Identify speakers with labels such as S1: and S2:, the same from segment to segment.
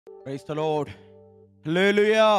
S1: Praise the Lord. Hallelujah.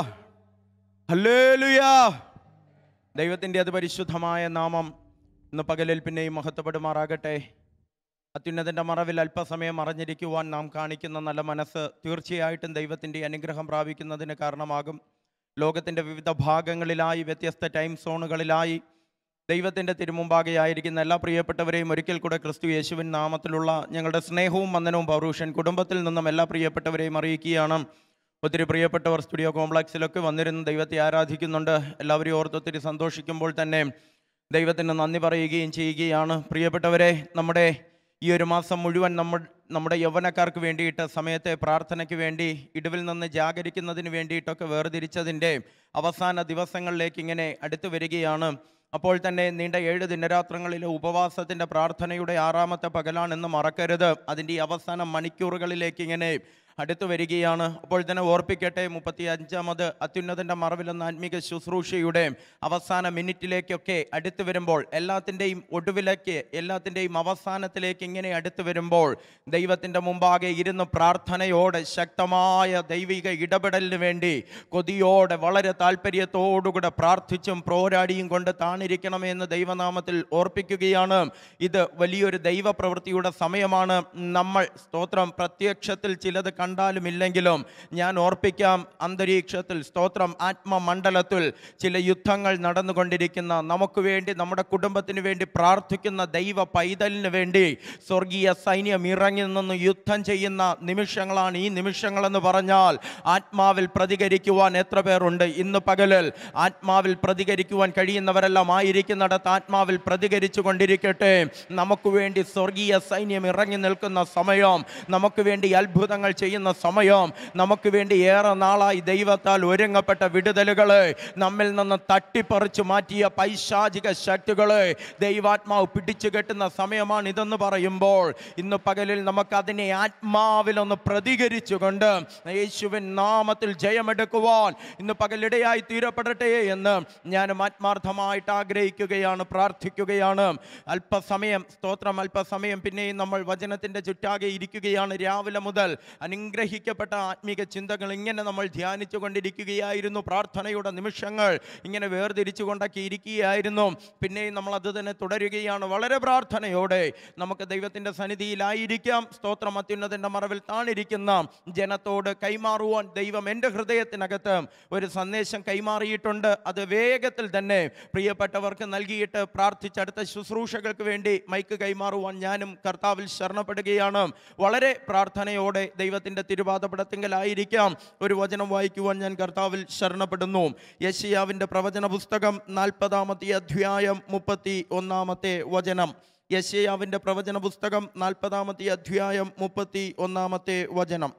S1: Hallelujah. ദൈവത്തിൻ്റെ അതിപരിശുദ്ധമായ നാമം ഇന്ന് പകലിൽ പിന്നെയും മഹത്വപ്പെടുമാറാകട്ടെ. അത്യുന്നതൻ്റെ മറവിൽ അല്പസമയം മറഞ്ഞിരിക്കുവാൻ നാം കാണിക്കുന്ന നല്ല മനസ്സ് തീർച്ചയായിട്ടും ദൈവത്തിൻ്റെ അനുഗ്രഹം പ്രാപിക്കുന്നതിന് കാരണമാകും. ലോകത്തിൻ്റെ വിവിധ ഭാഗങ്ങളിലായി, വ്യത്യസ്ത ടൈം സോണുകളിലായി ദൈവത്തിൻ്റെ തിരുമുമ്പാകെ ആയിരിക്കുന്ന എല്ലാ പ്രിയപ്പെട്ടവരെയും ഒരിക്കൽ കൂടെ ക്രിസ്തു യേശുവിൻ നാമത്തിലുള്ള ഞങ്ങളുടെ സ്നേഹവും വന്ദനവും പൗരുഷൻ കുടുംബത്തിൽ നിന്നും എല്ലാ പ്രിയപ്പെട്ടവരെയും അറിയിക്കുകയാണ്. ഒത്തിരി പ്രിയപ്പെട്ടവർ സ്റ്റുഡിയോ കോംപ്ലക്സിലൊക്കെ വന്നിരുന്ന് ദൈവത്തെ ആരാധിക്കുന്നുണ്ട്. എല്ലാവരെയും ഓർത്ത് ഒത്തിരി സന്തോഷിക്കുമ്പോൾ തന്നെ ദൈവത്തിന് നന്ദി പറയുകയും ചെയ്യുകയാണ്. പ്രിയപ്പെട്ടവരെ, നമ്മുടെ ഈ ഒരു മാസം മുഴുവൻ നമ്മുടെ യൗവനക്കാർക്ക് വേണ്ടിയിട്ട് സമയത്തെ പ്രാർത്ഥനയ്ക്ക് വേണ്ടി ഇടിവിൽ നിന്ന് ജാഗരിക്കുന്നതിന് വേണ്ടിയിട്ടൊക്കെ വേർതിരിച്ചതിൻ്റെ അവസാന ദിവസങ്ങളിലേക്ക് ഇങ്ങനെ അടുത്തു വരികയാണ്. അപ്പോൾ തന്നെ നീണ്ട 7 ദിനരാത്രങ്ങളിലെ ഉപവാസത്തിൻ്റെ പ്രാർത്ഥനയുടെ 6ാമത്തെ പകലാണെന്ന് മറക്കരുത്. അതിൻ്റെ ഈ അവസാന മണിക്കൂറുകളിലേക്ക് ഇങ്ങനെ അടുത്തു വരികയാണ്. അപ്പോൾ തന്നെ ഓർപ്പിക്കട്ടെ, 35ാമത് അത്യുന്നതൻ്റെ മറവിലെന്ന ആത്മീക ശുശ്രൂഷയുടെ അവസാന മിനിറ്റിലേക്കൊക്കെ അടുത്തു വരുമ്പോൾ, എല്ലാത്തിൻ്റെയും ഒടുവിലേക്ക്, എല്ലാത്തിൻ്റെയും അവസാനത്തിലേക്ക് ഇങ്ങനെ അടുത്തു വരുമ്പോൾ ദൈവത്തിൻ്റെ മുമ്പാകെ ഇരുന്ന് പ്രാർത്ഥനയോടെ ശക്തമായ ദൈവിക ഇടപെടലിന് വേണ്ടി കൊതിയോടെ വളരെ താല്പര്യത്തോടുകൂടെ പ്രാർത്ഥിച്ചും പോരാടിയും കൊണ്ട് താണിരിക്കണമെന്ന് ദൈവനാമത്തിൽ ഓർപ്പിക്കുകയാണ്. ഇത് വലിയൊരു ദൈവപ്രവൃത്തിയുടെ സമയമാണ്. നമ്മൾ സ്തോത്രം പ്രത്യക്ഷത്തിൽ ചിലത് കണ്ടാലും ഇല്ലെങ്കിലും ഞാൻ ഓർപ്പിക്കാം, അന്തരീക്ഷത്തിൽ സ്തോത്രം ആത്മമണ്ഡലത്തിൽ ചില യുദ്ധങ്ങൾ നടന്നുകൊണ്ടിരിക്കുന്ന, നമുക്ക് വേണ്ടി നമ്മുടെ കുടുംബത്തിന് വേണ്ടി പ്രാർത്ഥിക്കുന്ന ദൈവ പൈതലിന് വേണ്ടി സ്വർഗീയ സൈന്യം ഇറങ്ങി നിന്ന് യുദ്ധം ചെയ്യുന്ന നിമിഷങ്ങളാണ് ഈ നിമിഷങ്ങളെന്ന് പറഞ്ഞാൽ ആത്മാവിൽ പ്രതികരിക്കുവാൻ എത്ര പേരുണ്ട് ഇന്ന് പകലിൽ? ആത്മാവിൽ പ്രതികരിക്കുവാൻ കഴിയുന്നവരെല്ലാം ആയിരിക്കുന്നിടത്ത് ആത്മാവിൽ പ്രതികരിച്ചു കൊണ്ടിരിക്കട്ടെ. നമുക്ക് വേണ്ടി സ്വർഗീയ സൈന്യം ഇറങ്ങി നിൽക്കുന്ന സമയം, നമുക്ക് വേണ്ടി അത്ഭുതങ്ങൾ ചെയ്യുന്ന സമയം, നമുക്ക് വേണ്ടി ഏറെ നാളായി ദൈവത്താൽ ഒരുങ്ങപ്പെട്ട വിടുതലുകളെ നമ്മിൽ നിന്ന് തട്ടിപ്പറിച്ചു മാറ്റിയ പൈശാചിക ശക്തികളെ ദൈവാത്മാവ് പിടിച്ചു കെട്ടുന്ന സമയമാണ് ഇതെന്ന് പറയുമ്പോൾ ഇന്ന് പകലിൽ നമുക്കതിനെ ആത്മാവിലൊന്ന് പ്രതികരിച്ചുകൊണ്ട് യേശുവിൻ നാമത്തിൽ ജയമെടുക്കുവാൻ ഇന്ന് പകലിടയായി തീരപ്പെടട്ടെ എന്ന് ഞാനും ആത്മാർത്ഥമായിട്ട് ആഗ്രഹിക്കുകയാണ്, പ്രാർത്ഥിക്കുകയാണ്. അല്പസമയം സ്തോത്രം, അല്പസമയം പിന്നെയും നമ്മൾ വചനത്തിൻ്റെ ചുറ്റാകെ ഇരിക്കുകയാണ്. രാവിലെ മുതൽ അനുഗ്രഹിക്കപ്പെട്ട ആത്മീക ചിന്തകൾ ഇങ്ങനെ നമ്മൾ ധ്യാനിച്ചു കൊണ്ടിരിക്കുകയായിരുന്നു. പ്രാർത്ഥനയുടെ നിമിഷങ്ങൾ ഇങ്ങനെ വേർതിരിച്ചു കൊണ്ടൊക്കെ ഇരിക്കുകയായിരുന്നു. പിന്നെയും നമ്മൾ അത് തന്നെ തുടരുകയാണ്. വളരെ പ്രാർത്ഥനയോടെ നമുക്ക് ദൈവത്തിൻ്റെ സന്നിധിയിലായിരിക്കാം. സ്തോത്രം, അത്യുന്നതൻ്റെ മറവിൽ താണിരിക്കുന്ന ജനത്തോട് കൈമാറുവാൻ ദൈവം എൻ്റെ ഹൃദയത്തിനകത്ത് ഒരു സന്ദേശം കൈമാറിയിട്ടുണ്ട്. അത് വേഗത്തിൽ തന്നെ പ്രിയപ്പെട്ടവർക്ക് നൽകിയിട്ട് പ്രാർത്ഥിച്ചടുത്ത ശുശ്രൂഷകൾക്ക് വേണ്ടി മൈക്ക് കൈമാറുവാൻ ഞാനും കർത്താവിൽ ശരണപ്പെടുകയാണ്. വളരെ പ്രാർത്ഥനയോടെ ദൈവത്തിൻ്റെ തിരുപാദപടത്തിങ്കലായിരിക്കാം. ഒരു വചനം വായിക്കുവാൻ ഞാൻ കർത്താവിൽ ശരണപ്പെടുന്നു. യെശയ്യാവിൻ്റെ പ്രവചന പുസ്തകം 40-ാമത്തെ അധ്യായം 31-ാമത്തെ വചനം. യെശയ്യാവിൻ്റെ പ്രവചന പുസ്തകം 40-ാമത്തെ അധ്യായം 31-ാമത്തെ വചനം.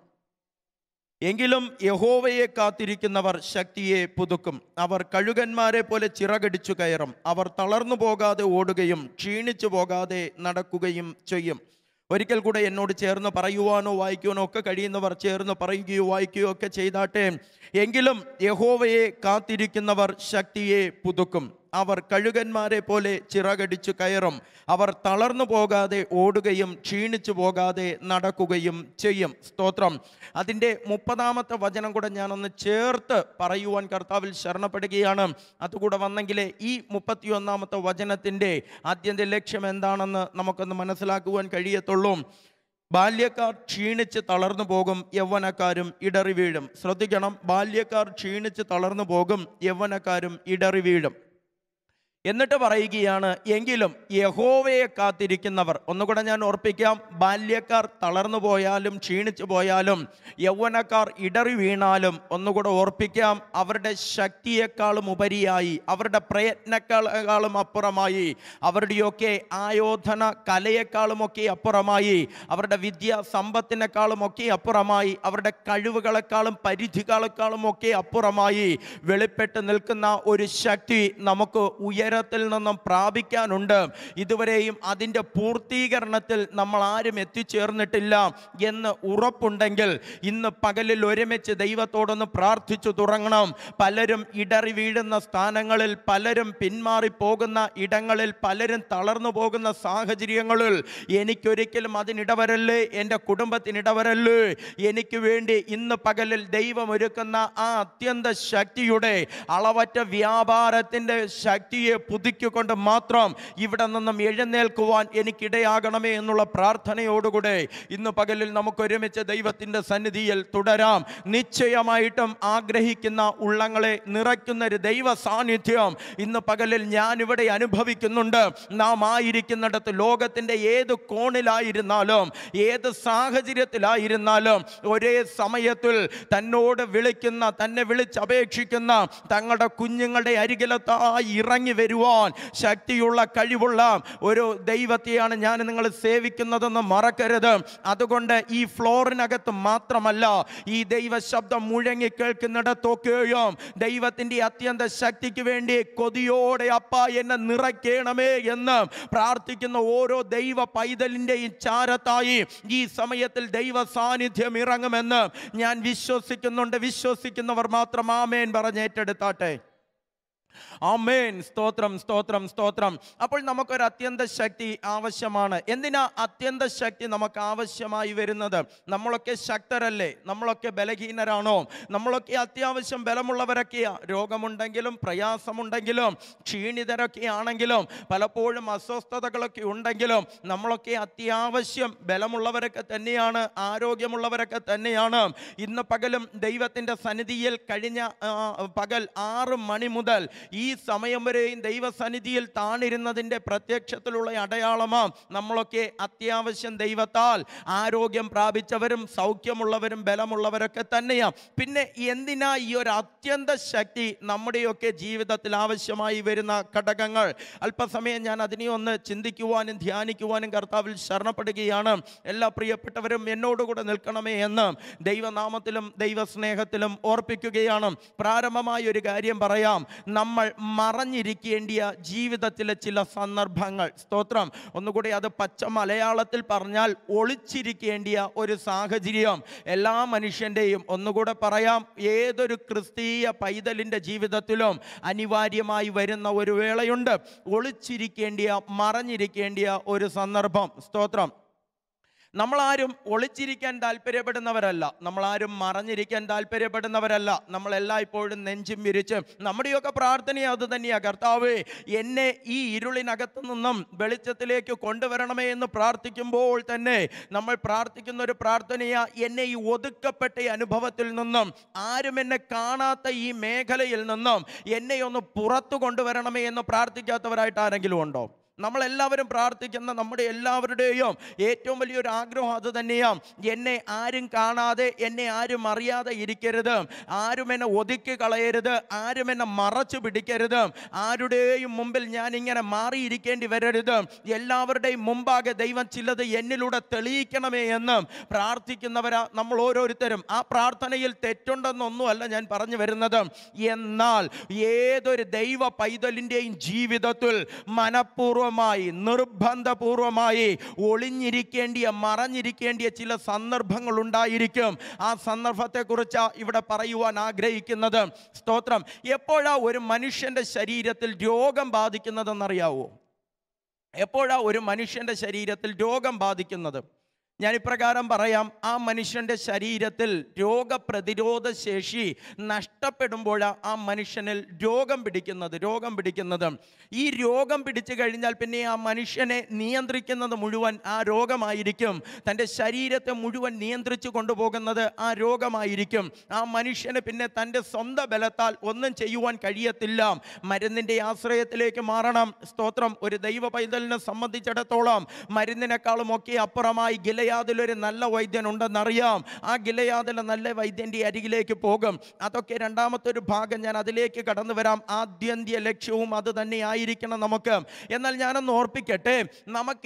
S1: എങ്കിലും യഹോവയെ കാത്തിരിക്കുന്നവർ ശക്തിയെ പുതുക്കും. അവർ കഴുകന്മാരെ പോലെ ചിറകടിച്ചു കയറും. അവർ തളർന്നു പോകാതെ ഓടുകയും ക്ഷീണിച്ചു പോകാതെ നടക്കുകയും ചെയ്യും. ഒരിക്കൽ കൂടെ എന്നോട് ചേർന്ന് പറയുവാനോ വായിക്കുവാനോ ഒക്കെ കഴിയുന്നവർ ചേർന്ന് പറയുകയോ വായിക്കുകയോ ഒക്കെ ചെയ്താട്ടെ. എങ്കിലും യഹോവയെ കാത്തിരിക്കുന്നവർ ശക്തിയെ പുതുക്കും. അവർ കഴുകന്മാരെ പോലെ ചിറകടിച്ചു കയറും. അവർ തളർന്നു പോകാതെ ഓടുകയും ക്ഷീണിച്ചു പോകാതെ നടക്കുകയും ചെയ്യും. സ്തോത്രം. അതിൻ്റെ 30-ാമത്തെ വചനം കൂടെ ഞാനൊന്ന് ചേർത്ത് പറയുവാൻ കർത്താവിൽ ശരണപ്പെടുകയാണ്. അതുകൂടെ വന്നെങ്കിലേ ഈ 31-ാമത്തെ വചനത്തിൻ്റെ ആദ്യത്തെ ലക്ഷ്യം എന്താണെന്ന് നമുക്കൊന്ന് മനസ്സിലാക്കുവാൻ കഴിയത്തുള്ളൂ. ബാല്യക്കാർ ക്ഷീണിച്ച് തളർന്നു പോകും, യൗവനക്കാരും ഇടറി വീഴും. ശ്രദ്ധിക്കണം, ബാല്യക്കാർ ക്ഷീണിച്ച് തളർന്നു പോകും, യൗവനക്കാരും ഇടറി വീഴും. എന്നിട്ട് പറയുകയാണ്, എങ്കിലും യഹോവയെ കാത്തിരിക്കുന്നവർ. ഒന്നുകൂടെ ഞാൻ ഓർപ്പിക്കാം, ബാല്യക്കാർ തളർന്നു പോയാലും ക്ഷീണിച്ചു പോയാലും യൗവനക്കാർ ഇടറി വീണാലും ഒന്നുകൂടെ ഓർപ്പിക്കാം, അവരുടെ ശക്തിയേക്കാളും ഉപരിയായി, അവരുടെ പ്രയത്നക്കാളും അപ്പുറമായി, അവരുടെയൊക്കെ ആയോധന കലയെക്കാളുമൊക്കെ അപ്പുറമായി, അവരുടെ വിദ്യാ സമ്പത്തിനേക്കാളുമൊക്കെ അപ്പുറമായി, അവരുടെ കഴിവുകളെക്കാളും പരിധികളെക്കാളും ഒക്കെ അപ്പുറമായി വെളിപ്പെട്ട് നിൽക്കുന്ന ഒരു ശക്തി നമുക്ക് ഉയരാൻ ഉയരത്തിൽ നിന്നും പ്രാപിക്കാനുണ്ട്. ഇതുവരെയും അതിൻ്റെ പൂർത്തീകരണത്തിൽ നമ്മൾ ആരും എത്തിച്ചേർന്നിട്ടില്ല എന്ന് ഉറപ്പുണ്ടെങ്കിൽ ഇന്ന് പകലിൽ ഒരുമിച്ച് ദൈവത്തോടൊന്ന് പ്രാർത്ഥിച്ചു തുടങ്ങണം. പലരും ഇടറി വീഴുന്ന സ്ഥാനങ്ങളിൽ, പലരും പിന്മാറിപ്പോകുന്ന ഇടങ്ങളിൽ, പലരും തളർന്നു പോകുന്ന സാഹചര്യങ്ങളിൽ എനിക്കൊരിക്കലും അതിനിടവരല്ലേ, എൻ്റെ കുടുംബത്തിനിടവരല്ലേ, എനിക്ക് വേണ്ടി ഇന്ന് പകലിൽ ദൈവം ഒരുക്കുന്ന ആ അത്യന്ത ശക്തിയുടെ അളവറ്റ വ്യാപാരത്തിൻ്റെ ശക്തിയെ പുതുക്കിക്കൊണ്ട് മാത്രം ഇവിടെ നിന്നും എഴുന്നേൽക്കുവാൻ എനിക്കിടയാകണമേ എന്നുള്ള പ്രാർത്ഥനയോടുകൂടെ ഇന്ന് പകലിൽ നമുക്ക് ഒരുമിച്ച് ദൈവത്തിൻ്റെ സന്നിധിയിൽ തുടരാം. നിശ്ചയമായിട്ടും ആഗ്രഹിക്കുന്ന ഉള്ളങ്ങളെ നിറയ്ക്കുന്ന ഒരു ദൈവ സാന്നിധ്യം ഇന്ന് പകലിൽ ഞാനിവിടെ അനുഭവിക്കുന്നുണ്ട്. നാം ആയിരിക്കുന്നിടത്ത് ലോകത്തിൻ്റെ ഏത് കോണിലായിരുന്നാലും, ഏത് സാഹചര്യത്തിലായിരുന്നാലും, ഒരേ സമയത്തിൽ തന്നോട് വിളിക്കുന്ന, തന്നെ വിളിച്ചപേക്ഷിക്കുന്ന തങ്ങളുടെ കുഞ്ഞുങ്ങളുടെ അരികിലത്തായി ഇറങ്ങി വരുവാൻ ശക്തിയുള്ള, കഴിവുള്ള ഒരു ദൈവത്തെയാണ് ഞാൻ നിങ്ങൾ സേവിക്കുന്നതെന്ന് മറക്കരുത്. അതുകൊണ്ട് ഈ ഫ്ലോറിനകത്ത് മാത്രമല്ല, ഈ ദൈവ ശബ്ദം മുഴങ്ങി കേൾക്കുന്നിടത്തൊക്കെയും ദൈവത്തിൻ്റെ അത്യന്ത ശക്തിക്ക് വേണ്ടി കൊതിയോടെ അപ്പ എന്നെ നിറയ്ക്കണമേ എന്ന് പ്രാർത്ഥിക്കുന്ന ഓരോ ദൈവ പൈതലിൻ്റെയും ചാരത്തായി ഈ സമയത്തിൽ ദൈവ സാന്നിധ്യം ഇറങ്ങുമെന്ന് ഞാൻ വിശ്വസിക്കുന്നുണ്ട്. വിശ്വസിക്കുന്നവർ മാത്രം ആമേൻ പറഞ്ഞേറ്റെടുത്താട്ടെ. ആമേൻ. സ്തോത്രം, സ്തോത്രം, സ്തോത്രം. അപ്പോൾ നമുക്കൊരു അത്യന്ത ശക്തി ആവശ്യമാണ്. എന്തിനാ അത്യന്ത ശക്തി നമുക്ക് ആവശ്യമായി വരുന്നത്? നമ്മളൊക്കെ ശക്തരല്ലേ? നമ്മളൊക്കെ ബലഹീനരാണോ? നമ്മളൊക്കെ അത്യാവശ്യം ബലമുള്ളവരൊക്കെയാ. രോഗമുണ്ടെങ്കിലും, പ്രയാസമുണ്ടെങ്കിലും, ക്ഷീണിതരൊക്കെ ആണെങ്കിലും, പലപ്പോഴും അസ്വസ്ഥതകളൊക്കെ ഉണ്ടെങ്കിലും നമ്മളൊക്കെ അത്യാവശ്യം ബലമുള്ളവരൊക്കെ തന്നെയാണ്, ആരോഗ്യമുള്ളവരൊക്കെ തന്നെയാണ്. ഇന്ന് പകലും ദൈവത്തിൻ്റെ സന്നിധിയിൽ കഴിഞ്ഞ പകൽ 6 മണി മുതൽ ഈ സമയം വരെയും ദൈവസന്നിധിയിൽ താണിരുന്നതിൻ്റെ പ്രത്യക്ഷത്തിലുള്ള അടയാളമാണ് നമ്മളൊക്കെ അത്യാവശ്യം ദൈവത്താൽ ആരോഗ്യം പ്രാപിച്ചവരും സൗഖ്യമുള്ളവരും ബലമുള്ളവരൊക്കെ തന്നെയാണ്. പിന്നെ എന്തിനാ ഈ ഒരു അത്യന്ത ശക്തി നമ്മുടെയൊക്കെ ജീവിതത്തിൽ ആവശ്യമായി വരുന്ന ഘടകങ്ങൾ? അല്പസമയം ഞാൻ അതിനെ ഒന്ന് ചിന്തിക്കുവാനും ധ്യാനിക്കുവാനും കർത്താവിൽ ശരണപ്പെടുകയാണ്. എല്ലാ പ്രിയപ്പെട്ടവരും എന്നോടുകൂടെ നിൽക്കണമേ എന്ന് ദൈവനാമത്തിലും ദൈവസ്നേഹത്തിലും ഓർപ്പിക്കുകയാണ്. പ്രാരംഭമായ ഒരു കാര്യം പറയാം. നമ്മൾ മറഞ്ഞിരിക്കേണ്ടിയ ജീവിതത്തിലെ ചില സന്ദർഭങ്ങൾ. സ്തോത്രം. ഒന്നുകൂടി അത് പച്ച മലയാളത്തിൽ പറഞ്ഞാൽ ഒളിച്ചിരിക്കേണ്ടിയ ഒരു സാഹചര്യം എല്ലാ മനുഷ്യൻ്റെയും, ഒന്നുകൂടെ പറയാം, ഏതൊരു ക്രിസ്തീയ പൈതലിൻ്റെ ജീവിതത്തിലും അനിവാര്യമായി വരുന്ന ഒരു വേളയുണ്ട്. ഒളിച്ചിരിക്കേണ്ടിയ, മറഞ്ഞിരിക്കേണ്ടിയ ഒരു സന്ദർഭം. സ്തോത്രം. നമ്മളാരും ഒളിച്ചിരിക്കാൻ താല്പര്യപ്പെടുന്നവരല്ല, നമ്മളാരും മറഞ്ഞിരിക്കാൻ താല്പര്യപ്പെടുന്നവരല്ല. നമ്മളെല്ലായ്പ്പോഴും നെഞ്ചും വിരിച്ച് നമ്മുടെയൊക്കെ പ്രാർത്ഥന അത് തന്നെയാണ്. കർത്താവേ, എന്നെ ഈ ഇരുളിനകത്തു നിന്നും വെളിച്ചത്തിലേക്ക് കൊണ്ടുവരണമേ എന്ന് പ്രാർത്ഥിക്കുമ്പോൾ തന്നെ നമ്മൾ പ്രാർത്ഥിക്കുന്ന ഒരു പ്രാർത്ഥനയാ, എന്നെ ഈ ഒതുക്കപ്പെട്ട അനുഭവത്തിൽ നിന്നും, ആരും എന്നെ കാണാത്ത ഈ മേഖലയിൽ നിന്നും എന്നെ ഒന്ന് പുറത്തു കൊണ്ടുവരണമേ എന്ന് പ്രാർത്ഥിക്കാത്തവരായിട്ട് ആരെങ്കിലും ഉണ്ടോ? നമ്മളെല്ലാവരും പ്രാർത്ഥിക്കുന്ന, നമ്മുടെ എല്ലാവരുടെയും ഏറ്റവും വലിയൊരു ആഗ്രഹം അത് തന്നെയാണ്. എന്നെ ആരും കാണാതെ, എന്നെ ആരും അറിയാതെ ഇരിക്കരുത്, ആരും എന്നെ ഒതുക്കി കളയരുത്, ആരും എന്നെ മറച്ചു പിടിക്കരുത്, ആരുടെയും മുമ്പിൽ ഞാൻ ഇങ്ങനെ മാറിയിരിക്കേണ്ടി വരരുത്, എല്ലാവരുടെയും മുമ്പാകെ ദൈവം ചിലത് എന്നിലൂടെ തെളിയിക്കണമേ എന്ന് പ്രാർത്ഥിക്കുന്നവരാ നമ്മൾ ഓരോരുത്തരും. ആ പ്രാർത്ഥനയിൽ തെറ്റുണ്ടെന്നൊന്നുമല്ല ഞാൻ പറഞ്ഞു വരുന്നത്. എന്നാൽ ഏതൊരു ദൈവ പൈതലിൻ്റെയും ജീവിതത്തിൽ മനഃപൂർവ്വം നിർബന്ധപൂർവമായി ഒളിഞ്ഞിരിക്കേണ്ടിയ, മറഞ്ഞിരിക്കേണ്ടിയ ചില സന്ദർഭങ്ങൾ ഉണ്ടായിരിക്കും. ആ സന്ദർഭത്തെക്കുറിച്ച് ഇവിടെ പറയുവാൻ ആഗ്രഹിക്കുന്നത്. സ്തോത്രം. എപ്പോഴാ ഒരു മനുഷ്യൻ്റെ ശരീരത്തിൽ രോഗം ബാധിക്കുന്നതെന്നറിയാവോ? എപ്പോഴാ ഒരു മനുഷ്യൻ്റെ ശരീരത്തിൽ രോഗം ബാധിക്കുന്നത്? ഞാൻ ഇപ്രകാരം പറയാം. ആ മനുഷ്യൻ്റെ ശരീരത്തിൽ രോഗപ്രതിരോധ ശേഷി നഷ്ടപ്പെടുമ്പോഴാണ് ആ മനുഷ്യനിൽ രോഗം പിടിക്കുന്നത്. ഈ രോഗം പിടിച്ചു കഴിഞ്ഞാൽ പിന്നെ ആ മനുഷ്യനെ നിയന്ത്രിക്കുന്നത് മുഴുവൻ ആ രോഗമായിരിക്കും. തൻ്റെ ശരീരത്തെ മുഴുവൻ നിയന്ത്രിച്ചു കൊണ്ടുപോകുന്നത് ആ രോഗമായിരിക്കും. ആ മനുഷ്യന് പിന്നെ തൻ്റെ സ്വന്തം ബലത്താൽ ഒന്നും ചെയ്യുവാൻ കഴിയത്തില്ല. മരുന്നിൻ്റെ ആശ്രയത്തിലേക്ക് മാറണം. സ്തോത്രം. ഒരു ദൈവ പൈതലിനെ സംബന്ധിച്ചിടത്തോളം മരുന്നിനേക്കാളും ഒക്കെ അപ്പുറമായി ഗിലയാദിലെ ഗിലെയാദിലൊരു നല്ല വൈദ്യൻ ഉണ്ടെന്നറിയാം. ആ ഗിലെയാദിലെ നല്ല വൈദ്യൻ്റെ അരികിലേക്ക് പോകും. അതൊക്കെ രണ്ടാമത്തെ ഒരു ഭാഗം, ഞാൻ അതിലേക്ക് കടന്നു വരാം. ആദ്യന്ത്യ ലക്ഷ്യവും അത് തന്നെ ആയിരിക്കണം നമുക്ക്. എന്നാൽ ഞാനൊന്ന് ഓർപ്പിക്കട്ടെ, നമുക്ക്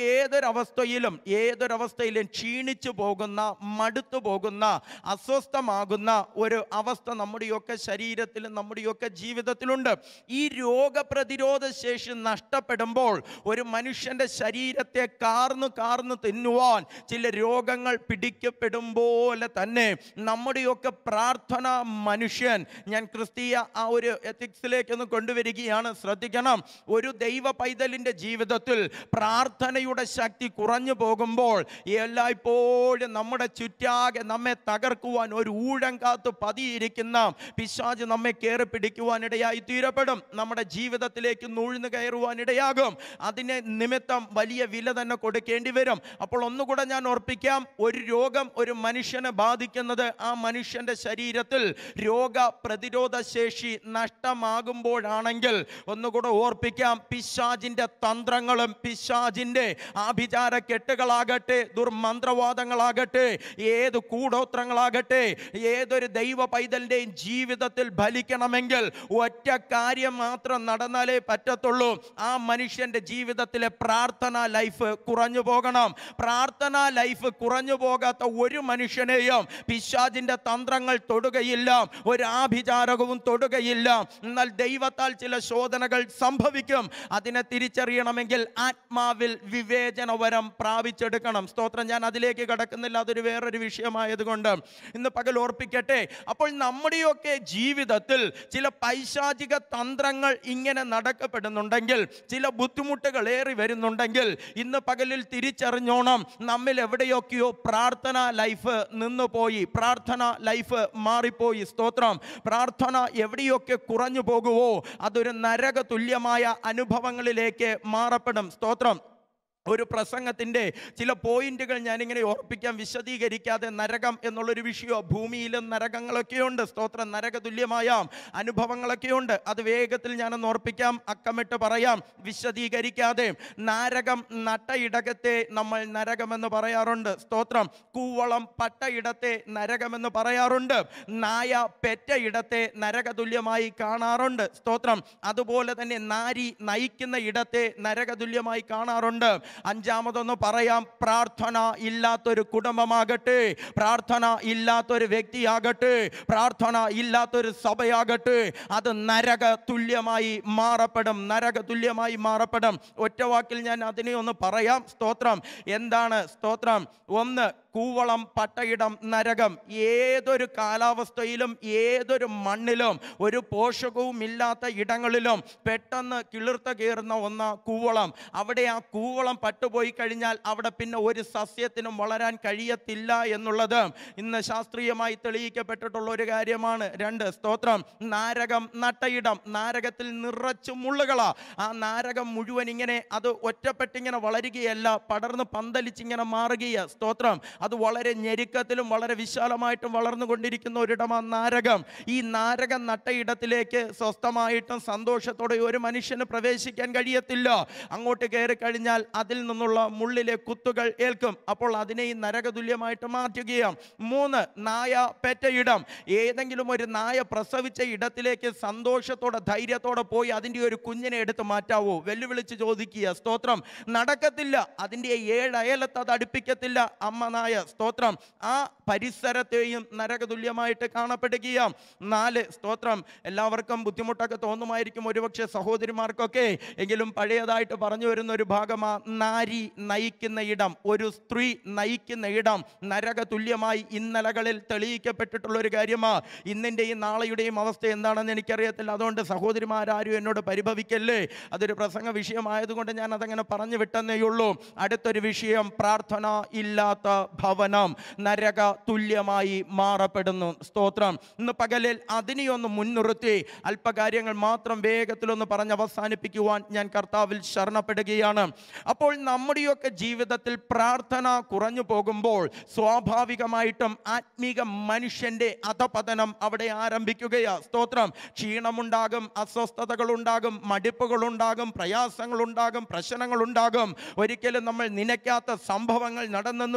S1: ഏതൊരവസ്ഥയിലും ക്ഷീണിച്ചു പോകുന്ന, മടുത്തു പോകുന്ന, അസ്വസ്ഥമാകുന്ന ഒരു അവസ്ഥ നമ്മുടെയൊക്കെ ശരീരത്തിലും നമ്മുടെയൊക്കെ ജീവിതത്തിലുണ്ട്. ഈ രോഗപ്രതിരോധ ശേഷി നഷ്ടപ്പെടുമ്പോൾ ഒരു മനുഷ്യൻ്റെ ശരീരത്തെ കാർന്നു തിന്നുവാൻ ചില രോഗങ്ങൾ പിടിക്കപ്പെടും പോലെ തന്നെ നമ്മുടെയൊക്കെ പ്രാർത്ഥന മനുഷ്യൻ, ഞാൻ ക്രിസ്തീയ ആ ഒരു എത്തിക്സിലേക്ക് ഒന്ന് കൊണ്ടുവരികയാണ്, ശ്രദ്ധിക്കണം. ഒരു ദൈവ പൈതലിൻ്റെ ജീവിതത്തിൽ പ്രാർത്ഥനയുടെ ശക്തി കുറഞ്ഞു പോകുമ്പോൾ എല്ലായ്പ്പോഴും നമ്മുടെ ചുറ്റാകെ നമ്മെ തകർക്കുവാൻ ഒരു ഊഴം കാത്ത് പതിയിരിക്കുന്ന പിശാച് നമ്മെ കയറി പിടിക്കുവാൻ ഇടയായി തീരപ്പെടും. നമ്മുടെ ജീവിതത്തിലേക്ക് നുഴഞ്ഞു കയറുവാൻ ഇടയാകും. അതിനെ നിമിത്തം വലിയ വില തന്നെ കൊടുക്കേണ്ടി വരും. അപ്പോൾ ഒന്നുകൂടെ ഞാൻ ഓർപ്പിക്കാം, ഒരു രോഗം ഒരു മനുഷ്യനെ ബാധിക്കുന്നത് ആ മനുഷ്യൻ്റെ ശരീരത്തിൽ രോഗപ്രതിരോധ ശേഷി നഷ്ടമാകുമ്പോഴാണെങ്കിൽ, ഒന്നുകൂടെ ഓർപ്പിക്കാം, പിശാചിൻ്റെ തന്ത്രങ്ങളും പിശാചിൻ്റെ ആഭിചാര കെട്ടുകളാകട്ടെ, ദുർമന്ത്രവാദങ്ങളാകട്ടെ, ഏത് കൂടോത്രങ്ങളാകട്ടെ, ഏതൊരു ദൈവ പൈതലിൻ്റെയും ജീവിതത്തിൽ ഫലിക്കണമെങ്കിൽ ഒറ്റ കാര്യം മാത്രം നടന്നാലേ പറ്റത്തുള്ളൂ. ആ മനുഷ്യൻ്റെ ജീവിതത്തിലെ പ്രാർത്ഥനാ ലൈഫ് കുറഞ്ഞു പോകണം. പ്രാർത്ഥനാ ലൈഫ് കുറഞ്ഞു പോകാത്ത ഒരു മനുഷ്യനെയും പിശാചിൻ്റെ തന്ത്രങ്ങൾ തൊടുകയില്ല, ഒരു ആഭിചാരകവും തൊടുകയില്ല. എന്നാൽ ദൈവത്താൽ ചില ശോധനകൾ സംഭവിക്കും. അതിനെ തിരിച്ചറിയണമെങ്കിൽ ആത്മാവിൽ വിവേചനവരം പ്രാപിച്ചെടുക്കണം. സ്തോത്രം. ഞാൻ അതിലേക്ക് കടക്കുന്നില്ല, അതൊരു വേറൊരു വിഷയമായതുകൊണ്ട് ഇന്ന് പകൽ ഓർപ്പിക്കട്ടെ. അപ്പോൾ നമ്മുടെയൊക്കെ ജീവിതത്തിൽ ചില പൈശാചിക തന്ത്രങ്ങൾ ഇങ്ങനെ നടക്കപ്പെടുന്നുണ്ടെങ്കിൽ, ചില ബുദ്ധിമുട്ടുകൾ ഏറി വരുന്നുണ്ടെങ്കിൽ, ഇന്ന് പകലിൽ തിരിച്ചറിഞ്ഞോണം, നമ്മിൽ എവിടെയൊക്കെയോ പ്രാർത്ഥന ലൈഫ് നിന്നുപോയി, പ്രാർത്ഥന ലൈഫ് മാറിപ്പോയി. സ്തോത്രം. പ്രാർത്ഥന എവിടെയൊക്കെ കുറഞ്ഞു പോകുവോ അതൊരു നരക തുല്യമായ അനുഭവങ്ങളിലേക്ക് മാറപ്പെടും. സ്തോത്രം. ഒരു പ്രസംഗത്തിൻ്റെ ചില പോയിന്റുകൾ ഞാനിങ്ങനെ ഓർപ്പിക്കാം, വിശദീകരിക്കാതെ. നരകം എന്നുള്ളൊരു വിഷയം, ഭൂമിയിലും നരകങ്ങളൊക്കെയുണ്ട്. സ്തോത്രം. നരകതുല്യമായ അനുഭവങ്ങളൊക്കെയുണ്ട്. അത് വേഗത്തിൽ ഞാനൊന്ന് ഓർപ്പിക്കാം, അക്കമിട്ട് പറയാം, വിശദീകരിക്കാതെ. നരകം നട്ടയിടത്തെ നമ്മൾ നരകമെന്ന് പറയാറുണ്ട്. സ്തോത്രം. കൂവളം പട്ടയിടത്തെ നരകമെന്ന് പറയാറുണ്ട്. നായ പെറ്റ ഇടത്തെ നരകതുല്യമായി കാണാറുണ്ട്. സ്തോത്രം. അതുപോലെ തന്നെ നാരി നയിക്കുന്ന ഇടത്തെ നരകതുല്യമായി കാണാറുണ്ട്. അഞ്ചാമതൊന്ന് പറയാം, പ്രാർത്ഥന ഇല്ലാത്തൊരു കുടുംബമാകട്ടെ, പ്രാർത്ഥന ഇല്ലാത്തൊരു വ്യക്തിയാകട്ടെ, പ്രാർത്ഥന ഇല്ലാത്തൊരു സഭയാകട്ടെ, അത് നരക തുല്യമായി മാറപ്പെടും. നരക തുല്യമായി മാറപ്പെടും. ഒറ്റവാക്കിൽ ഞാൻ അതിനെ ഒന്ന് പറയാം. സ്തോത്രം. എന്താണ്? സ്തോത്രം. ഒന്ന്, കൂവളം പട്ടയിടം നരകം. ഏതൊരു കാലാവസ്ഥയിലും ഏതൊരു മണ്ണിലും ഒരു പോഷകവും ഇല്ലാത്ത ഇടങ്ങളിലും പെട്ടെന്ന് കിളിർത്ത കയറുന്ന ഒന്ന കൂവളം. അവിടെ ആ കൂവളം പട്ടുപോയി കഴിഞ്ഞാൽ അവിടെ പിന്നെ ഒരു സസ്യത്തിനും വളരാൻ കഴിയത്തില്ല എന്നുള്ളത് ഇന്ന് ശാസ്ത്രീയമായി തെളിയിക്കപ്പെട്ടിട്ടുള്ള ഒരു കാര്യമാണ്. രണ്ട്, സ്തോത്രം. നാരകം നട്ടയിടം. നാരകത്തിൽ നിറച്ചു മുള്ളുകളാ. ആ നാരകം മുഴുവൻ ഇങ്ങനെ അത് ഒറ്റപ്പെട്ടിങ്ങനെ വളരുകയല്ല, പടർന്ന് പന്തലിച്ചിങ്ങനെ മാറുകയാ. സ്തോത്രം. അത് വളരെ ഞെരുക്കത്തിലും വളരെ വിശാലമായിട്ടും വളർന്നുകൊണ്ടിരിക്കുന്ന ഒരിടമാണ് നാരകം. ഈ നാരകം നട്ടയിടത്തിലേക്ക് സ്വസ്ഥമായിട്ടും സന്തോഷത്തോടെ ഒരു മനുഷ്യന് പ്രവേശിക്കാൻ കഴിയത്തില്ല. അങ്ങോട്ട് കയറി കഴിഞ്ഞാൽ അതിൽ നിന്നുള്ള മുള്ളിലെ കുത്തുകൾ ഏൽക്കും. അപ്പോൾ അതിനെ ഈ നരകതുല്യമായിട്ട് മാറ്റുകയാണ്. മൂന്ന്, നായ പെറ്റയിടം. ഏതെങ്കിലും ഒരു നായ പ്രസവിച്ച ഇടത്തിലേക്ക് സന്തോഷത്തോടെ ധൈര്യത്തോടെ പോയി അതിൻ്റെ ഒരു കുഞ്ഞിനെ എടുത്ത് മാറ്റാവോ? വെല്ലുവിളിച്ച് ചോദിക്കുക. സ്തോത്രം. നടക്കത്തില്ല. അതിൻ്റെ 7 അയലത്ത് അത് അടുപ്പിക്കത്തില്ല അമ്മ നായ. സ്തോത്രം. ആ പരിസരത്തെയും നരകതുല്യമായിട്ട് കാണപ്പെടുകയാണ്. 4, സ്തോത്രം. എല്ലാവർക്കും ബുദ്ധിമുട്ടൊക്കെ തോന്നുമായിരിക്കും, ഒരുപക്ഷെ സഹോദരിമാർക്കൊക്കെ. എങ്കിലും പഴയതായിട്ട് പറഞ്ഞു വരുന്ന ഒരു ഭാഗമാ നാരി നയിക്കുന്ന ഇടം. ഒരു സ്ത്രീ നയിക്കുന്ന ഇടം നരക തുല്യമായി ഇന്നലകളിൽ തെളിയിക്കപ്പെട്ടിട്ടുള്ള ഒരു കാര്യമാ. ഇന്നിൻ്റെയും നാളെയുടെയും അവസ്ഥ എന്താണെന്ന് എനിക്കറിയത്തില്ല. അതുകൊണ്ട് സഹോദരിമാരും എന്നോട് പരിഭവിക്കല്ലേ. അതൊരു പ്രസംഗ വിഷയമായതുകൊണ്ട് ഞാൻ അതങ്ങനെ പറഞ്ഞു വിട്ടെന്നേ ഉള്ളൂ. അടുത്തൊരു വിഷയം, പ്രാർത്ഥന ഇല്ലാത്ത ഭവനം നരക തുല്യമായി മാറപ്പെടുന്നു. സ്തോത്രം. ഇന്ന് പകലിൽ അതിനെയൊന്ന് മുൻനിർത്തി അല്പകാര്യങ്ങൾ മാത്രം വേഗത്തിലൊന്ന് പറഞ്ഞ് അവസാനിപ്പിക്കുവാൻ ഞാൻ കർത്താവിൽ ശരണപ്പെടുകയാണ്. അപ്പോൾ നമ്മുടെയൊക്കെ ജീവിതത്തിൽ പ്രാർത്ഥന കുറഞ്ഞു പോകുമ്പോൾ സ്വാഭാവികമായിട്ടും ആത്മീക മനുഷ്യൻ്റെ അധപതനം അവിടെ ആരംഭിക്കുകയാണ്. സ്തോത്രം. ക്ഷീണമുണ്ടാകും, അസ്വസ്ഥതകളുണ്ടാകും, മടുപ്പുകളുണ്ടാകും, പ്രയാസങ്ങളുണ്ടാകും, പ്രശ്നങ്ങളുണ്ടാകും. ഒരിക്കലും നമ്മൾ നനയ്ക്കാത്ത സംഭവങ്ങൾ നടന്നെന്ന് വരും.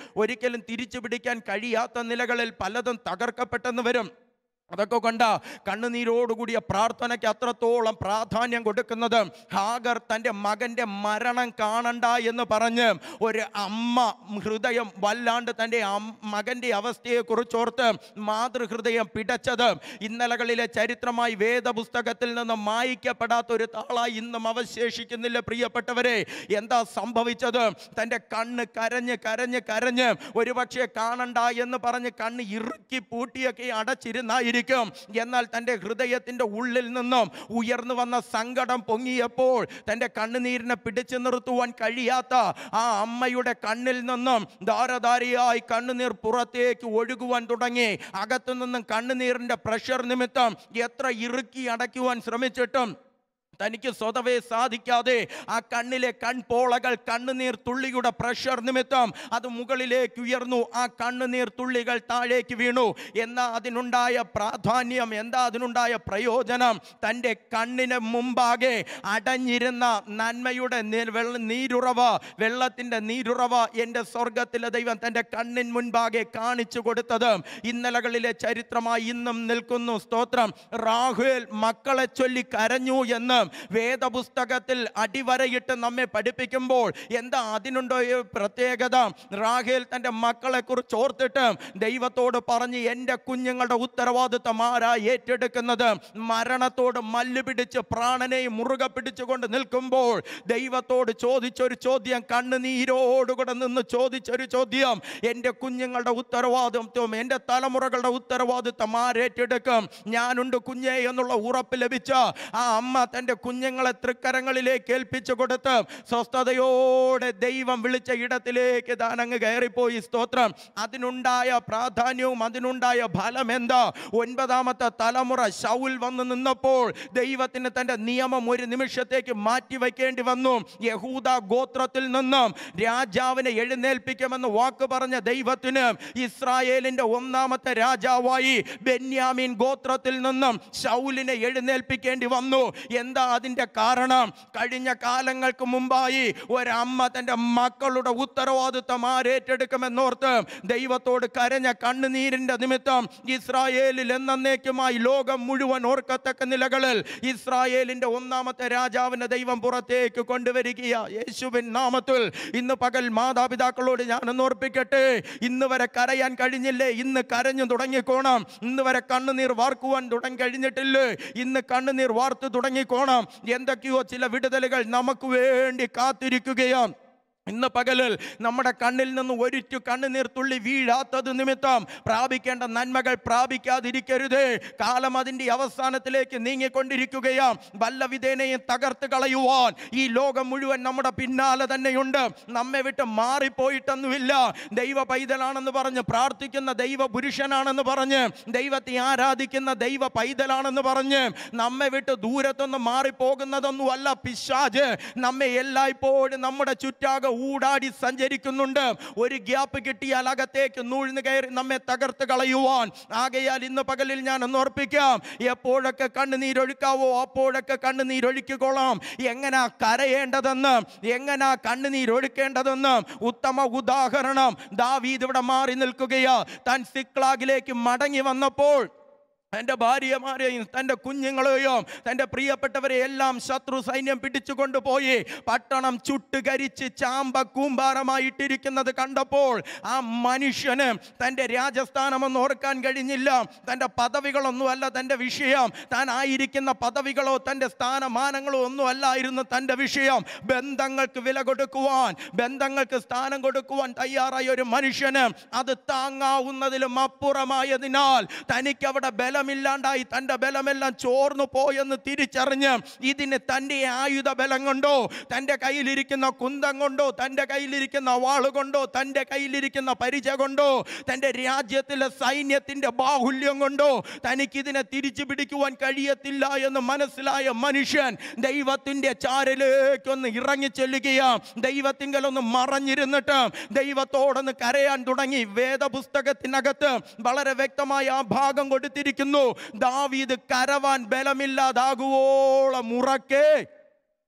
S1: ഒരിക്കലും തിരിച്ചു പിടിക്കാൻ കഴിയാത്ത നിലകളിൽ പലതും തകർക്കപ്പെട്ടെന്ന് വരും. അതൊക്കെ കൊണ്ട് കണ്ണുനീരോടുകൂടിയ പ്രാർത്ഥനയ്ക്ക് അത്രത്തോളം പ്രാധാന്യം കൊടുക്കുന്നത്. ഹാഗർ തൻ്റെ മകൻ്റെ മരണം കാണണ്ട എന്ന് പറഞ്ഞ് ഒരു അമ്മ ഹൃദയം വല്ലാണ്ട് തൻ്റെ മകൻ്റെ അവസ്ഥയെക്കുറിച്ചോർത്ത് മാതൃഹൃദയം പിടച്ചത് ഇന്നലകളിലെ ചരിത്രമായി വേദപുസ്തകത്തിൽ നിന്ന് മായ്ക്കപ്പെടാത്ത ഒരു താളായി ഇന്നും അവശേഷിക്കുന്നില്ല. പ്രിയപ്പെട്ടവരെ, എന്താ സംഭവിച്ചത്? തൻ്റെ കണ്ണ് കരഞ്ഞ് കരഞ്ഞ് കരഞ്ഞ് ഒരുപക്ഷെ കാണണ്ട എന്ന് പറഞ്ഞ് കണ്ണ് ഇറുക്കി പൂട്ടിയൊക്കെ അടച്ചിരുന്നായി. എന്നാൽ തൻ്റെ ഹൃദയത്തിൻ്റെ ഉള്ളിൽ നിന്നും ഉയർന്നു വന്ന സങ്കടം പൊങ്ങിയപ്പോൾ തൻ്റെ കണ്ണുനീരിനെ പിടിച്ചു നിർത്തുവാൻ കഴിയാത്ത ആ അമ്മയുടെ കണ്ണിൽ നിന്നും ധാരധാരയായി കണ്ണുനീർ പുറത്തേക്ക് ഒഴുകുവാൻ തുടങ്ങി. അകത്തു നിന്നും കണ്ണുനീരിൻ്റെ പ്രഷർ നിമിത്തം എത്ര ഇറുക്കി അടയ്ക്കുവാൻ ശ്രമിച്ചിട്ടും തനിക്ക് സ്വതവേ സാധിക്കാതെ ആ കണ്ണിലെ കൺപോളകൾ കണ്ണുനീർ തുള്ളിയുടെ പ്രഷർ നിമിത്തം അത് മുകളിലേക്ക് ഉയർന്നു. ആ കണ്ണുനീർ തുള്ളികൾ താഴേക്ക് വീണു. എന്താ അതിനുണ്ടായ പ്രാധാന്യം? എന്താ അതിനുണ്ടായ പ്രയോജനം? തൻ്റെ കണ്ണിന് മുമ്പാകെ അടഞ്ഞിരുന്ന നന്മയുടെ നീരുറവ, വെള്ളത്തിൻ്റെ നീരുറവ എൻ്റെ സ്വർഗത്തിലെ ദൈവം തൻ്റെ കണ്ണിന് മുൻപാകെ കാണിച്ചു കൊടുത്തത് ഇന്നലകളിലെ ചരിത്രമായി ഇന്നും നിൽക്കുന്നു. സ്തോത്രം. റാഹേൽ മക്കളെ ചൊല്ലി കരഞ്ഞു എന്ന് വേദപുസ്തകത്തിൽ അടിവരയിട്ട് നമ്മെ പഠിപ്പിക്കുമ്പോൾ എന്താ അതിനുണ്ടോ പ്രത്യേകത? റാഹേൽ തൻ്റെ മക്കളെ കുറിച്ച് ഓർത്തിട്ട് ദൈവത്തോട് പറഞ്ഞ്, എൻ്റെ കുഞ്ഞുങ്ങളുടെ ഉത്തരവാദിത്തം ആരാ ഏറ്റെടുക്കുന്നത്? മരണത്തോട് മല്ല് പിടിച്ച് പ്രാണനെയും മുറുകെ പിടിച്ചുകൊണ്ട് നിൽക്കുമ്പോൾ ദൈവത്തോട് ചോദിച്ചൊരു ചോദ്യം, കണ്ണുനീരോടുകൂടെ നിന്ന് ചോദിച്ചൊരു ചോദ്യം, എൻ്റെ കുഞ്ഞുങ്ങളുടെ ഉത്തരവാദിത്വം, എൻ്റെ തലമുറകളുടെ ഉത്തരവാദിത്തം ആരേറ്റെടുക്കും? ഞാനുണ്ട് കുഞ്ഞേ എന്നുള്ള ഉറപ്പ് ലഭിച്ച ആ അമ്മ തൻ്റെ കുഞ്ഞുങ്ങളെ തൃക്കരങ്ങളിലേക്ക് ഏൽപ്പിച്ചു കൊടുത്ത് സ്വസ്ഥതയോടെ ദൈവം വിളിച്ച ഇടത്തിലേക്ക് താൻ അങ്ങ് കയറിപ്പോയി. സ്തോത്രം. അതിനുണ്ടായ പ്രാധാന്യവും അതിനുണ്ടായ ഫലം എന്താ? 9ാമത്തെ തലമുറ ശൗൽ വന്ന് നിന്നപ്പോൾ ദൈവത്തിന് തൻ്റെ നിയമം ഒരു നിമിഷത്തേക്ക് മാറ്റിവെക്കേണ്ടി വന്നു. യഹൂദ ഗോത്രത്തിൽ നിന്നും രാജാവിനെ എഴുന്നേൽപ്പിക്കുമെന്ന് വാക്ക് പറഞ്ഞ ദൈവത്തിന് ഇസ്രായേലിൻ്റെ 1ാമത്തെ രാജാവായി ബെന്യാമീൻ ഗോത്രത്തിൽ നിന്നും ശൗലിനെ എഴുന്നേൽപ്പിക്കേണ്ടി വന്നു. എന്താ അതിൻ്റെ കാരണം? കഴിഞ്ഞ കാലങ്ങൾക്ക് മുമ്പായി ഒരമ്മ തൻ്റെ മക്കളുടെ ഉത്തരവാദിത്തം ആരേറ്റെടുക്കുമെന്നോർത്ത് ദൈവത്തോട് കരഞ്ഞ കണ്ണുനീരിൻ്റെ നിമിത്തം ഇസ്രായേലിൽ എന്നേക്കുമായി ലോകം മുഴുവൻ ഓർക്കത്തക്ക നിലകളിൽ ഇസ്രായേലിൻ്റെ 1ാമത്തെ രാജാവിനെ ദൈവം പുറത്തേക്ക് കൊണ്ടുവരികയാ. യേശുവിൻ നാമത്തിൽ ഇന്ന് പകൽ മാതാപിതാക്കളോട് ഞാനൊന്ന് ഓർപ്പിക്കട്ടെ, ഇന്ന് വരെ കരയാൻ കഴിഞ്ഞില്ലേ? ഇന്ന് കരഞ്ഞു തുടങ്ങിക്കോണം. ഇന്ന് വരെ കണ്ണുനീർ വാർക്കുവാൻ തുടങ്ങി കഴിഞ്ഞിട്ടില്ലേ? ഇന്ന് കണ്ണുനീർ വാർത്ത് തുടങ്ങിക്കോണം. എന്തൊക്കെയോ ചില വിടുതലുകൾ നമുക്ക് വേണ്ടി കാത്തിരിക്കുകയാണ്. ഇന്ന് പകലിൽ നമ്മുടെ കണ്ണിൽ നിന്ന് ഒരിറ്റു കണ്ണുനീർ തുള്ളി വീഴാത്തത് നിമിത്തം പ്രാപിക്കേണ്ട നന്മകൾ പ്രാപിക്കാതിരിക്കരുത്. കാലം അതിൻ്റെ അവസാനത്തിലേക്ക് നീങ്ങിക്കൊണ്ടിരിക്കുകയാം. വല്ല വിധേനയും തകർത്ത് കളയുവാൻ ഈ ലോകം മുഴുവൻ നമ്മുടെ പിന്നാലെ തന്നെയുണ്ട്. നമ്മെ വിട്ട് മാറിപ്പോയിട്ടൊന്നുമില്ല. ദൈവ പൈതലാണെന്ന് പറഞ്ഞ് പ്രാർത്ഥിക്കുന്ന ദൈവ പുരുഷനാണെന്ന് പറഞ്ഞ് ദൈവത്തെ ആരാധിക്കുന്ന ദൈവ പൈതലാണെന്ന് പറഞ്ഞ് നമ്മെ വിട്ട് ദൂരത്തൊന്നും മാറിപ്പോകുന്നതൊന്നും അല്ല പിശാച്. നമ്മെ എല്ലായ്പ്പോഴും നമ്മുടെ ചുറ്റാകെ ഊടാടി സഞ്ചരിക്കുന്നുണ്ട്. ഒരു ഗ്യാപ്പ് കിട്ടിയാൽ അകത്തേക്ക് നൂഴ്ന്നു കയറി നമ്മെ തകർത്ത് കളയുവാൻ. ആകയാൽ ഇന്ന് പകലിൽ ഞാൻ ഒന്ന് ഓർപ്പിക്കാം, എപ്പോഴൊക്കെ കണ്ണുനീരൊഴുക്കാവോ അപ്പോഴൊക്കെ കണ്ണുനീരൊഴുക്കിക്കോളാം. എങ്ങനാ കരയേണ്ടതെന്ന്, എങ്ങനാ കണ്ണുനീരൊഴുക്കേണ്ടതെന്ന് ഉത്തമ ഉദാഹരണം ദാവീദ് ഇവിടെ മാറി നിൽക്കുകയാ. താൻ സിക്ലാഗിലേക്ക് മടങ്ങി വന്നപ്പോൾ തൻ്റെ ഭാര്യമാരെയും തൻ്റെ കുഞ്ഞുങ്ങളെയും തൻ്റെ പ്രിയപ്പെട്ടവരെ എല്ലാം ശത്രു സൈന്യം പിടിച്ചുകൊണ്ടുപോയി പട്ടണം ചുട്ടുകരിച്ച് ചാമ്പ കൂമ്പാരമായിട്ടിരിക്കുന്നത് കണ്ടപ്പോൾ ആ മനുഷ്യന് തൻ്റെ രാജസ്ഥാനമൊന്നും ഓർക്കാൻ കഴിഞ്ഞില്ല. തൻ്റെ പദവികളൊന്നുമല്ല തൻ്റെ വിഷയം, താൻ ആയിരിക്കുന്ന പദവികളോ തൻ്റെ സ്ഥാനമാനങ്ങളോ ഒന്നും അല്ലായിരുന്നു തൻ്റെ വിഷയം. ബന്ധങ്ങൾക്ക് വില കൊടുക്കുവാൻ, ബന്ധങ്ങൾക്ക് സ്ഥാനം കൊടുക്കുവാൻ തയ്യാറായ ഒരു മനുഷ്യന് അത് താങ്ങാവുന്നതിലും അപ്പുറമായതിനാൽ തനിക്കവിടെ ബലമില്ലാണ്ടായി, തൻ്റെ ബലമെല്ലാം ചോർന്നു പോയെന്ന് തിരിച്ചറിഞ്ഞ് ഇതിന് തൻ്റെ ആയുധ ബലം കൊണ്ടോ തൻ്റെ കയ്യിലിരിക്കുന്ന കുന്തം കൊണ്ടോ തൻ്റെ കയ്യിലിരിക്കുന്ന വാളുകൊണ്ടോ തൻ്റെ കയ്യിലിരിക്കുന്ന പരിചയ കൊണ്ടോ തൻ്റെ രാജ്യത്തിലെ സൈന്യത്തിൻ്റെ ബാഹുല്യം കൊണ്ടോ തനിക്കിതിനെ തിരിച്ചു പിടിക്കുവാൻ കഴിയത്തില്ല എന്ന് മനസ്സിലായ മനുഷ്യൻ ദൈവത്തിൻ്റെ ചാരലേക്കൊന്ന് ഇറങ്ങിച്ചെല്ലുകയാണ്. ദൈവത്തിങ്കലൊന്ന് മറഞ്ഞിരുന്നിട്ട് ദൈവത്തോടൊന്ന് കരയാൻ തുടങ്ങി. വേദപുസ്തകത്തിനകത്ത് വളരെ വ്യക്തമായ ആ ഭാഗം കൊടുത്തിരിക്കുന്നു. ദാവീദ് കരവാൻ ബലമില്ലാതാകുവോളം ഉറക്കെ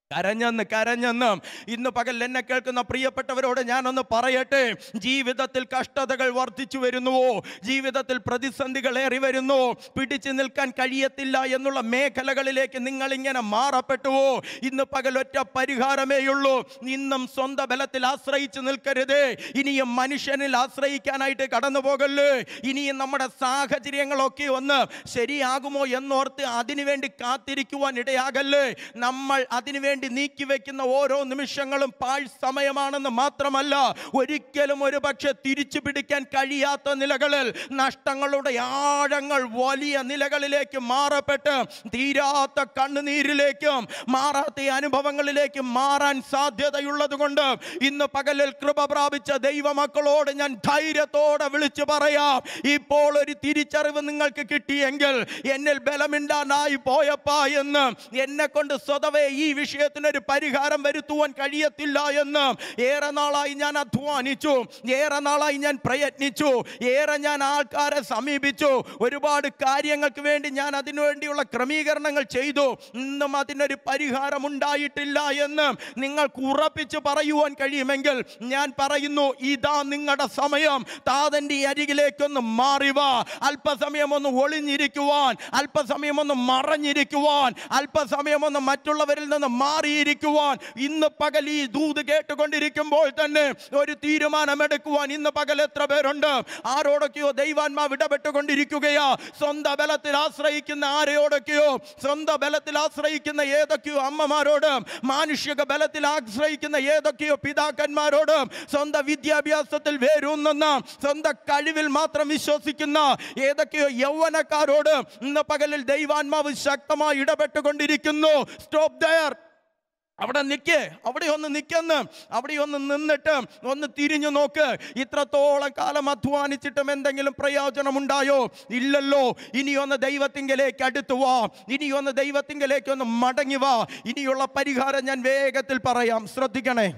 S1: കരഞ്ഞെന്ന് ഇന്ന് പകൽ എന്നെ കേൾക്കുന്ന പ്രിയപ്പെട്ടവരോട് ഞാനൊന്ന് പറയട്ടെ, ജീവിതത്തിൽ കഷ്ടതകൾ വർദ്ധിച്ചു വരുന്നുവോ, ജീവിതത്തിൽ പ്രതിസന്ധികൾ ഏറി വരുന്നു, പിടിച്ചു നിൽക്കാൻ കഴിയത്തില്ല എന്നുള്ള മേഖലകളിലേക്ക് നിങ്ങൾ ഇങ്ങനെ മാറപ്പെട്ടുവോ, ഇന്ന് പകൽ ഒറ്റ പരിഹാരമേ ഉള്ളൂ. ഇന്നും സ്വന്തം ബലത്തിൽ ആശ്രയിച്ചു നിൽക്കരുത്. ഇനിയും മനുഷ്യനിൽ ആശ്രയിക്കാനായിട്ട് കടന്നു പോകല്ലേ. ഇനിയും നമ്മുടെ സാഹചര്യങ്ങളൊക്കെ ഒന്ന് ശരിയാകുമോ എന്നോർത്ത് അതിനുവേണ്ടി കാത്തിരിക്കുവാൻ ഇടയാകല്ലേ. നമ്മൾ അതിനുവേണ്ടി നീക്കിവെക്കുന്ന ഓരോ നിമിഷങ്ങളും പാഴ് സമയമാണെന്ന് മാത്രമല്ല, ഒരിക്കലും ഒരു പക്ഷെ തിരിച്ചു പിടിക്കാൻ കഴിയാത്ത നിലകളിൽ, നഷ്ടങ്ങളുടെ ആഴങ്ങൾ വലിയ നിലകളിലേക്ക് മാറപ്പെട്ട് തീരാത്ത കണ്ണുനീരിലേക്കും മാറാത്ത അനുഭവങ്ങളിലേക്കും മാറാൻ സാധ്യതയുള്ളത് കൊണ്ട് ഇന്ന് പകലിൽ കൃപ പ്രാപിച്ച ദൈവമക്കളോട് ഞാൻ ധൈര്യത്തോടെ വിളിച്ചു പറയാം, ഇപ്പോൾ ഒരു തിരിച്ചറിവ് നിങ്ങൾക്ക് കിട്ടിയെങ്കിൽ, എന്നിൽ ബലമിണ്ടാനായി പോയപ്പാ എന്ന്, എന്നെ കൊണ്ട് സ്വതവേ ഈ വിഷയത്തിനൊരു പരിഹാരം വരുത്തുവാൻ കഴിയത്തില്ല എന്ന് ഏറെ നാളായി ഞാൻ അധ്വാനിച്ചു, ഏറെ നാളായി ഞാൻ പ്രയത്നിച്ചു, ഏറെ ഞാൻ ആൾക്കാരെ സമീപിച്ചു, ഒരുപാട് കാര്യങ്ങൾക്ക് വേണ്ടി ഞാൻ അതിനുവേണ്ടിയുള്ള ക്രമീകരണങ്ങൾ ചെയ്തു, ഇന്നും അതിനൊരു പരിഹാരം ഉണ്ടായിട്ടില്ല എന്ന് നിങ്ങൾക്ക് ഉറപ്പിച്ച് പറയുവാൻ കഴിയുമെങ്കിൽ ഞാൻ പറയുന്നു, ഇതാ നിങ്ങളുടെ സമയം. താതന്റെ അരികിലേക്കൊന്ന് മാറിവാ. അല്പസമയം ഒന്ന് ഒളിഞ്ഞിരിക്കുവാൻ, അല്പസമയം ഒന്ന് മറഞ്ഞിരിക്കുവാൻ, അല്പസമയം ഒന്ന് മറ്റുള്ളവരിൽ നിന്ന് മാറിയിരിക്കുവാൻ, ഇന്ന് പകൽ ഈ ദൂത് കേട്ടുകൊണ്ടിരിക്കുമ്പോൾ തന്നെ ഒരു തീരുമാനമെടുക്കുവാൻ ഇന്ന് പകൽ എത്ര പേരുണ്ട്? ആരോടൊക്കെയോ ദൈവാത്മാവ് ഇടപെട്ടുകൊണ്ടിരിക്കുകയാ. സ്വന്തം ബലത്തിൽ ആശ്രയിക്കുന്ന ആരെയോടൊക്കെയോ, സ്വന്തം ബലത്തിൽ ആശ്രയിക്കുന്ന ഏതൊക്കെയോ അമ്മമാരോട്, മാനുഷിക ബലത്തിൽ ആശ്രയിക്കുന്ന ഏതൊക്കെയോ പിതാക്കന്മാരോട്, സ്വന്തം വിദ്യാഭ്യാസത്തിൽ വേരൂന്നുന്ന, സ്വന്തം കഴിവിൽ മാത്രം വിശ്വസിക്കുന്ന ഏതൊക്കെയോ യൗവനക്കാരോട് ഇന്ന് പകലിൽ ദൈവാത്മാവ് ശക്തമായി ഇടപെട്ടുകൊണ്ടിരിക്കുന്നു. Stop there. അവിടെ നിൽക്കേ, അവിടെ ഒന്ന് നിൽക്കുന്നു, അവിടെ ഒന്ന് നിന്നിട്ട് ഒന്ന് തിരിഞ്ഞു നോക്ക്. ഇത്രത്തോളം കാലം അധ്വാനിച്ചിട്ടും എന്തെങ്കിലും പ്രയോജനമുണ്ടായോ? ഇല്ലല്ലോ. ഇനിയൊന്ന് ദൈവത്തിങ്കലേക്ക് അടുത്തു വാ, ഇനിയൊന്ന് ദൈവത്തിങ്കലേക്ക് ഒന്ന് മടങ്ങി വാ. ഇനിയുള്ള പരിഹാരം ഞാൻ വേഗത്തിൽ പറയാം, ശ്രദ്ധിക്കണേ.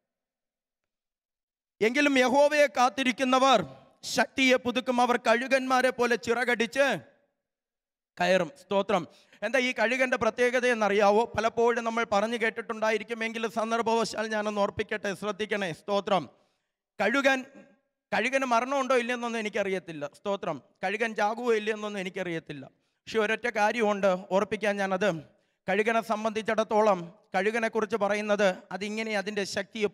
S1: എങ്കിലും യഹോവയെ കാത്തിരിക്കുന്നവർ ശക്തിയെ പുതുക്കും, അവർ കഴുകന്മാരെ പോലെ ചിറകടിച്ച് കയറും. സ്തോത്രം. എന്താ ഈ കഴുകൻ്റെ പ്രത്യേകത എന്നറിയാവോ? പലപ്പോഴും നമ്മൾ പറഞ്ഞു കേട്ടിട്ടുണ്ടായിരിക്കും, എങ്കിലും സന്ദർഭവശാൽ ഞാനൊന്ന് ഓർപ്പിക്കട്ടെ, ശ്രദ്ധിക്കണേ. സ്തോത്രം. കഴുകന് മരണമുണ്ടോ ഇല്ലെന്നൊന്നും എനിക്കറിയത്തില്ല. സ്തോത്രം. കഴുകൻ ചാകുവോ ഇല്ലെന്നൊന്നും എനിക്കറിയത്തില്ല. പക്ഷെ ഒരൊറ്റ കാര്യമുണ്ട് ഓർപ്പിക്കാൻ. ഞാനത് കഴുകനെ സംബന്ധിച്ചിടത്തോളം, കഴുകനെക്കുറിച്ച് പറയുന്നത് അതിങ്ങനെ അതിൻ്റെ ശക്തിയെ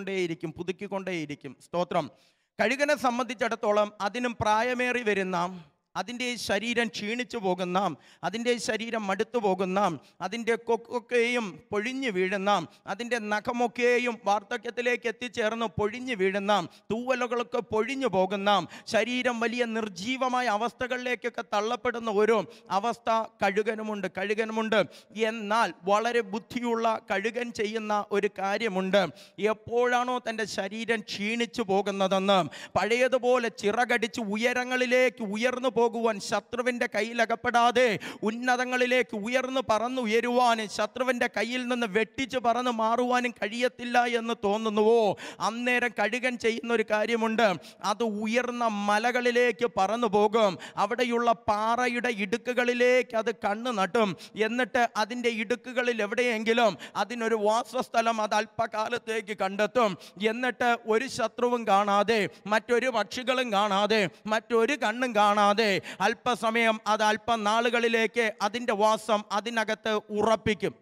S1: പുതുക്കിക്കൊണ്ടേയിരിക്കും. സ്തോത്രം. കഴുകനെ സംബന്ധിച്ചിടത്തോളം അതിനും പ്രായമേറി വരുന്ന, അതിൻ്റെ ശരീരം ക്ഷീണിച്ചു പോകുന്ന, അതിൻ്റെ ശരീരം മടുത്തു പോകുന്ന, അതിൻ്റെ കൊക്കൊക്കെയും പൊഴിഞ്ഞു വീഴുന്ന, അതിൻ്റെ നഖമൊക്കെയും വാർദ്ധക്യത്തിലേക്ക് എത്തിച്ചേർന്ന് പൊഴിഞ്ഞു വീഴുന്ന, തൂവലുകളൊക്കെ പൊഴിഞ്ഞു പോകുന്ന, ശരീരം വലിയ നിർജീവമായ അവസ്ഥകളിലേക്കൊക്കെ തള്ളപ്പെടുന്ന ഒരു അവസ്ഥ കഴുകനുമുണ്ട്. എന്നാൽ വളരെ ബുദ്ധിയുള്ള കഴുകൻ ചെയ്യുന്ന ഒരു കാര്യമുണ്ട്. എപ്പോഴാണോ തൻ്റെ ശരീരം ക്ഷീണിച്ചു പോകുന്നതെന്ന്, പഴയതുപോലെ ചിറകടിച്ച് ഉയരങ്ങളിലേക്ക് ഉയർന്നു പോകുവാൻ, ശത്രുവിൻ്റെ കയ്യിലകപ്പെടാതെ ഉന്നതങ്ങളിലേക്ക് ഉയർന്നു പറന്നുയരുവാനും, ശത്രുവിൻ്റെ കയ്യിൽ നിന്ന് വെട്ടിച്ച് പറന്ന് മാറുവാനും കഴിയത്തില്ല എന്ന് തോന്നുന്നുവോ, അന്നേരം കഴുകൻ ചെയ്യുന്ന ഒരു കാര്യമുണ്ട്. അത് ഉയർന്ന മലകളിലേക്ക് പറന്നു പോകും. അവിടെയുള്ള പാറയുടെ ഇടുക്കുകളിലേക്ക് അത് കണ്ണു നട്ടും. എന്നിട്ട് അതിൻ്റെ ഇടുക്കുകളിൽ എവിടെയെങ്കിലും അതിനൊരു വാസസ്ഥലം അത് അല്പകാലത്തേക്ക് കണ്ടെത്തും. എന്നിട്ട് ഒരു ശത്രുവും കാണാതെ, മറ്റൊരു പക്ഷികളും കാണാതെ, മറ്റൊരു കണ്ണും കാണാതെ അല്പസമയം, അത് അല്പനാളുകളിലേക്ക് അതിൻ്റെ വാസം അതിനകത്ത് ഉറപ്പിക്കും.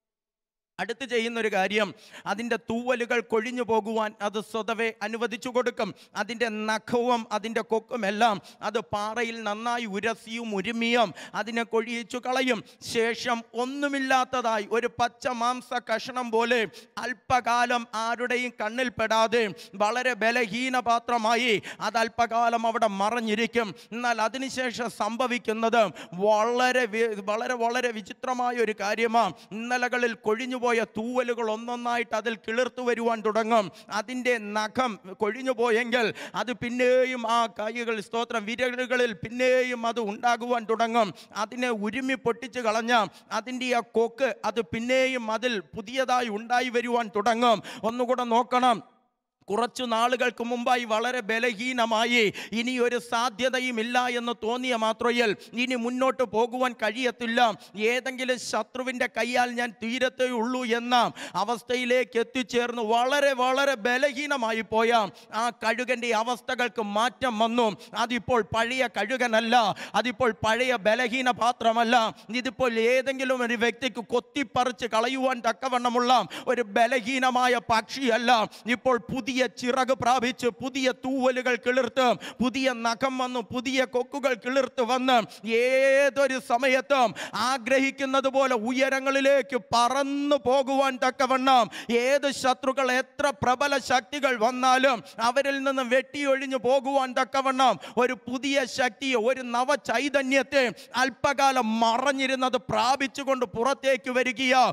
S1: അടുത്ത് ചെയ്യുന്നൊരു കാര്യം, അതിൻ്റെ തൂവലുകൾ കൊഴിഞ്ഞു പോകുവാൻ അത് സ്വതവേ അനുവദിച്ചു കൊടുക്കും. അതിൻ്റെ നഖവും അതിൻ്റെ കൊക്കും എല്ലാം അത് പാറയിൽ നന്നായി ഉരസിയും ഉരുമിയും അതിനെ കൊഴിയിച്ചു കളയും. ശേഷം ഒന്നുമില്ലാത്തതായി ഒരു പച്ച മാംസ കഷണം പോലെ അല്പകാലം ആരുടെയും കണ്ണിൽപ്പെടാതെ വളരെ ബലഹീനപാത്രമായി അത് അല്പകാലം അവിടെ മറഞ്ഞിരിക്കും. എന്നാൽ അതിനുശേഷം സംഭവിക്കുന്നത് വളരെ വളരെ വളരെ വിചിത്രമായ ഒരു കാര്യമാണ്. ഇന്നലകളിൽ കൊഴിഞ്ഞുപോയ തൂവലുകൾ ഒന്നൊന്നായിട്ട് അതിൽ കിളിർത്തു വരുവാൻ തുടങ്ങും. അതിൻ്റെ നഖം കൊഴിഞ്ഞു പോയെങ്കിൽ അത് പിന്നെയും ആ കൈകൾ, സ്തോത്രം, വിരലുകളിൽ പിന്നെയും അത് ഉണ്ടാകുവാൻ തുടങ്ങും. അതിനെ ഉരുമി പൊട്ടിച്ച് കളഞ്ഞ അതിൻ്റെ ആ കൊക്ക് അത് പിന്നെയും അതിൽ പുതിയതായി ഉണ്ടായി വരുവാൻ തുടങ്ങും. ഒന്നുകൂടെ നോക്കണം. കുറച്ചു നാളുകൾക്ക് മുമ്പായി വളരെ ബലഹീനമായി, ഇനി ഒരു സാധ്യതയും ഇല്ല എന്ന് തോന്നിയ മാത്രയിൽ ഇനി മുന്നോട്ട് പോകുവാൻ കഴിയത്തില്ല, ഏതെങ്കിലും ശത്രുവിൻ്റെ കയ്യാൽ ഞാൻ തീരത്തേ ഉള്ളൂ എന്ന അവസ്ഥയിലേക്ക് എത്തിച്ചേർന്ന് വളരെ വളരെ ബലഹീനമായി പോയ ആ കഴുകൻ്റെ അവസ്ഥകൾക്ക് മാറ്റം വന്നു. അതിപ്പോൾ പഴയ കഴുകനല്ല, അതിപ്പോൾ പഴയ ബലഹീന പാത്രമല്ല, ഇതിപ്പോൾ ഏതെങ്കിലും ഒരു വ്യക്തിക്ക് കൊത്തിപ്പറിച്ച് കളയുവാൻ തക്കവണ്ണമുള്ള ഒരു ബലഹീനമായ പക്ഷിയല്ല. ഇപ്പോൾ പുതിയ ചിറക് പ്രാപിച്ച്, പുതിയ തൂവലുകൾ കിളിർത്ത്, പുതിയ നഖം വന്നു, പുതിയ കൊക്കുകൾ കിളിർത്ത് വന്ന് ഏതൊരു സമയത്തും ആഗ്രഹിക്കുന്നത് പോലെ ഉയരങ്ങളിലേക്ക് പറന്നു പോകുവാൻ തക്കവണ്ണം ഏത് ശത്രുക്കൾ എത്ര പ്രബല ശക്തികൾ വന്നാലും അവരിൽ നിന്ന് വെട്ടിയൊഴിഞ്ഞു പോകുവാൻ തക്കവണ്ണം ഒരു പുതിയ ശക്തിയെ, ഒരു നവചൈതന്യത്തെ അല്പകാലം മറഞ്ഞിരുന്നത് പ്രാപിച്ചുകൊണ്ട് പുറത്തേക്ക് വരികയാ.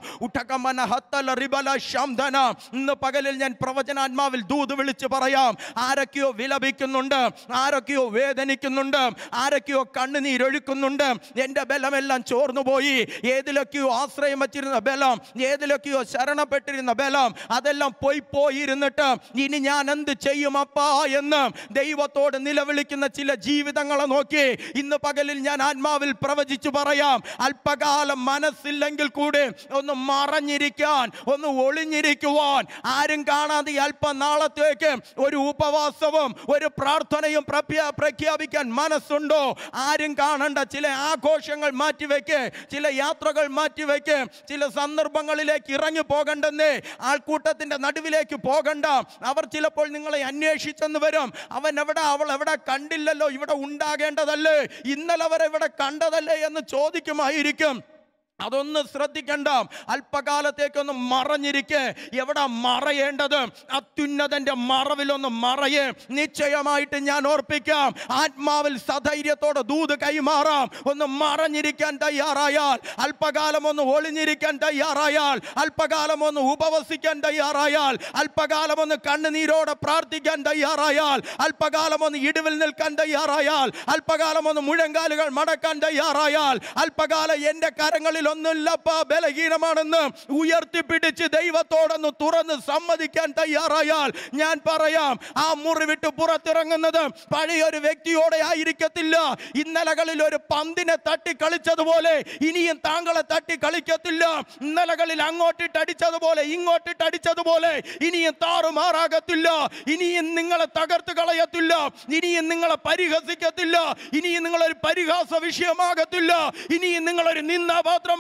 S1: ഇന്ന് പകലിൽ ഞാൻ പ്രവചനാത്മാവിൽ ദൂത് വിളിച്ച് പറയാം, ആരൊക്കെയോ വിലപിക്കുന്നുണ്ട്, ആരൊക്കെയോ വേദനിക്കുന്നുണ്ട്, ആരൊക്കെയോ കണ്ണുനീരൊഴുക്കുന്നുണ്ട്. എൻ്റെ ബലമെല്ലാം ചോർന്നുപോയി, ഏതിലൊക്കെയോ ആശ്രയം വച്ചിരുന്ന ബലം, ഏതിലൊക്കെയോ ശരണപ്പെട്ടിരുന്ന ബലം, അതെല്ലാം പോയിരുന്നിട്ട് ഇനി ഞാൻ എന്ത് ചെയ്യും അപ്പാ എന്ന് ദൈവത്തോട് നിലവിളിക്കുന്ന ചില ജീവിതങ്ങളെ നോക്കി ഇന്ന് പകലിൽ ഞാൻ ആത്മാവിൽ പ്രവചിച്ചു പറയാം, അല്പകാലം മനസ്സില്ലെങ്കിൽ കൂടെ ഒന്ന് മറഞ്ഞിരിക്കാൻ, ഒന്ന് ഒളിഞ്ഞിരിക്കുവാൻ, ആരും കാണാതെ അല്പനാളത്തേക്ക് ഒരു ഉപവാസവും ഒരു പ്രാർത്ഥനയും പ്രഖ്യാപിക്കാൻ മനസ്സുണ്ടോ? ആരും കാണണ്ട ചില ആഘോഷങ്ങൾ മാറ്റിവെക്ക്, ചില യാത്രകൾ മാറ്റിവെക്ക്, ചില സന്ദർഭങ്ങളിലേക്ക് ഇറങ്ങി പോകണ്ടെന്നേ, ആൾക്കൂട്ടത്തിന്റെ നടുവിലേക്ക് പോകണ്ട. അവർ ചിലപ്പോൾ നിങ്ങളെ അന്വേഷിച്ചെന്ന് വരും. അവൻ എവിടെ, അവൾ എവിടെ, കണ്ടില്ലല്ലോ, ഇവിടെ ഉണ്ടാകേണ്ടതല്ലേ, ഇന്നലെ അവർ ഇവിടെ കണ്ടതല്ലേ എന്ന് ചോദിക്കുമായിരിക്കും. അതൊന്ന് ശ്രദ്ധിക്കണ്ട. അല്പകാലത്തേക്കൊന്ന് മറഞ്ഞിരിക്കെ. എവിടെ മറയേണ്ടത്? അത്യുന്നതന്റെ മറവിലൊന്ന് മറയേ. നിശ്ചയമായിട്ട് ഞാൻ ഓർപ്പിക്കാം, ആത്മാവിൽ സധൈര്യത്തോടെ ദൂത് കൈമാറാം. ഒന്ന് മറഞ്ഞിരിക്കാൻ തയ്യാറായാൽ, അല്പകാലം ഒന്ന് ഒളിഞ്ഞിരിക്കാൻ തയ്യാറായാൽ, അല്പകാലം ഒന്ന് ഉപവസിക്കാൻ തയ്യാറായാൽ, അല്പകാലം ഒന്ന് കണ്ണുനീരോടെ പ്രാർത്ഥിക്കാൻ തയ്യാറായാൽ, അല്പകാലം ഒന്ന് ഇടിവിൽ നിൽക്കാൻ തയ്യാറായാൽ, അല്പകാലം ഒന്ന് മുഴങ്കാലുകൾ മടക്കാൻ തയ്യാറായാൽ, അല്പകാലം എൻ്റെ കരങ്ങളിൽ ഒന്നുമില്ലപ്പാ, ബലഹീനമാണെന്ന് ഉയർത്തിപ്പിടിച്ച് ദൈവത്തോടൊന്ന് തുറന്ന് സമ്മതിക്കാൻ തയ്യാറായാൽ, ഞാൻ പറയാം, ആ മുറി വിട്ട് പുറത്തിറങ്ങുന്നത് പഴയൊരു വ്യക്തിയോടെ ആയിരിക്കത്തില്ല. ഇന്നലകളിൽ ഒരു പന്തിനെ തട്ടി കളിച്ചതുപോലെ ഇനിയും താങ്കളെ തട്ടി കളിക്കത്തില്ല. ഇന്നലകളിൽ അങ്ങോട്ടിട്ടടിച്ചതുപോലെ ഇങ്ങോട്ടിട്ടടിച്ചതുപോലെ ഇനിയും താറുമാറാകത്തില്ല. ഇനിയും നിങ്ങളെ തകർത്ത് കളയത്തില്ല, ഇനിയും നിങ്ങളെ പരിഹസിക്കത്തില്ല, ഇനിയും നിങ്ങളൊരു പരിഹാസ വിഷയമാകത്തില്ല, ഇനിയും നിങ്ങളൊരു നിന്ദാപാത്രമാകത്തില്ല.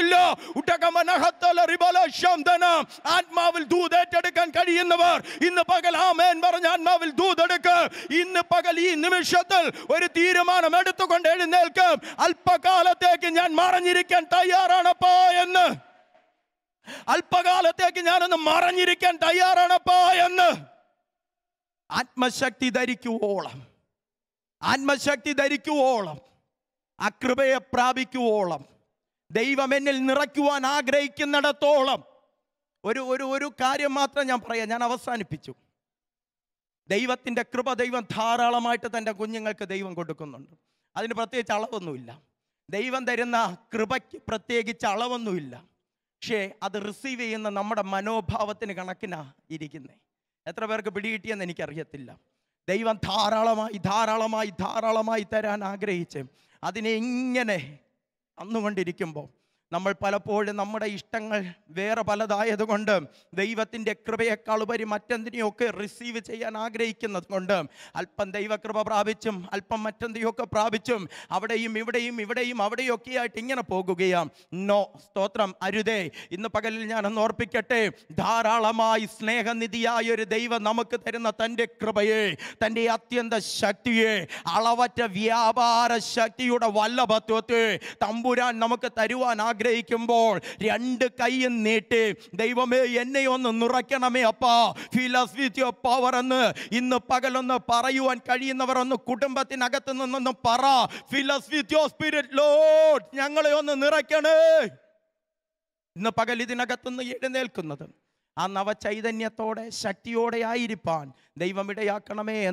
S1: ആത്മാവിൽ ദൂതേറ്റെടുക്കാൻ കഴിയുന്നവർ ഇന്ന് പകൽ ആമേൻ പറഞ്ഞ ആത്മാവിൽ ദൂതെടുക്ക്. ഇന്ന് പകൽ ഈ നിമിഷത്തിൽ ഒരു തീരുമാനം എടുത്തുകൊണ്ട് എഴുന്നേൽക്കും. അല്പകാലത്തേക്ക് ഞാൻ മറഞ്ഞിരിക്കാൻ തയ്യാറാണപ്പാ എന്ന്, അല്പകാലത്തേക്ക് ഞാനൊന്ന് മറഞ്ഞിരിക്കാൻ തയ്യാറാണപ്പാ എന്ന്. ആത്മശക്തി ധരിക്കുവോളം, ആത്മശക്തി ധരിക്കുവോളം, ആ കൃപയെ പ്രാപിക്കുവോളം, ദൈവം എന്നിൽ നിറയ്ക്കുവാൻ ആഗ്രഹിക്കുന്നിടത്തോളം ഒരു കാര്യം മാത്രം ഞാൻ പറയാം, ഞാൻ അവസാനിപ്പിച്ചു. ദൈവത്തിൻ്റെ കൃപ ദൈവം ധാരാളമായിട്ട് തൻ്റെ കുഞ്ഞുങ്ങൾക്ക് ദൈവം കൊടുക്കുന്നുണ്ട്. അതിന് പ്രത്യേകിച്ച് അളവൊന്നുമില്ല. ദൈവം തരുന്ന കൃപയ്ക്ക് പ്രത്യേകിച്ച് അളവൊന്നുമില്ല. പക്ഷേ അത് റിസീവ് ചെയ്യുന്ന നമ്മുടെ മനോഭാവത്തിന് കണക്കിനാ ഇരിക്കുന്നത്. എത്ര പേർക്ക് പിടികിട്ടിയെന്ന് എനിക്കറിയത്തില്ല. ദൈവം ധാരാളമായി ധാരാളമായി ധാരാളമായി തരാൻ ആഗ്രഹിച്ച് അതിനെ ഇങ്ങനെ തന്നുകൊണ്ടിരിക്കുമ്പോൾ നമ്മൾ പലപ്പോഴും നമ്മുടെ ഇഷ്ടങ്ങൾ വേറെ പലതായതുകൊണ്ട് ദൈവത്തിൻ്റെ കൃപയേക്കാൾ ഉപരി മറ്റെന്തിനെയൊക്കെ റിസീവ് ചെയ്യാൻ ആഗ്രഹിക്കുന്നത് കൊണ്ട് അല്പം ദൈവകൃപ പ്രാപിച്ചും അല്പം മറ്റെന്തിയൊക്കെ പ്രാപിച്ചും അവിടെയും ഇവിടെയും അവിടെയൊക്കെ ആയിട്ട് ഇങ്ങനെ പോകുകയാണ്. നോ, സ്തോത്രം, അരുതേ. ഇന്ന് പകലിൽ ഞാനൊന്ന് ഓർപ്പിക്കട്ടെ, ധാരാളമായി സ്നേഹനിധിയായ ഒരു ദൈവം നമുക്ക് തരുന്ന തൻ്റെ കൃപയെ, തൻ്റെ അത്യന്ത ശക്തിയെ, അളവറ്റ വ്യാപാര ശക്തിയുടെ വല്ലഭത്വത്തെ തമ്പുരാൻ നമുക്ക് തരുവാൻ ആഗ്രഹിക്കുമ്പോൾ രണ്ട് കൈയും നീട്ടി, ദൈവമേ എന്നെ ഒന്ന് നിറയ്ക്കണമേ അപ്പാ, ഫിൽ us with your power എന്ന് ഇന്ന് പകലൊന്ന് പറയുവാൻ കഴിയുന്നവർ ഒന്ന് കുടുംബത്തിനകത്ത് നിന്നൊന്ന് പറ, ഫിൽ us with your spirit Lord, ഞങ്ങളെ ഒന്ന് നിറയ്ക്കണേ. ഇന്ന് പകൽ ഇതിനകത്തുനിന്ന് എഴുന്നേൽക്കുന്നത് ആ നവചൈതന്യത്തോടെ ശക്തിയോടെ ആയിരിക്കാൻ ദൈവം ഇടയാക്കണമേ എന്ന്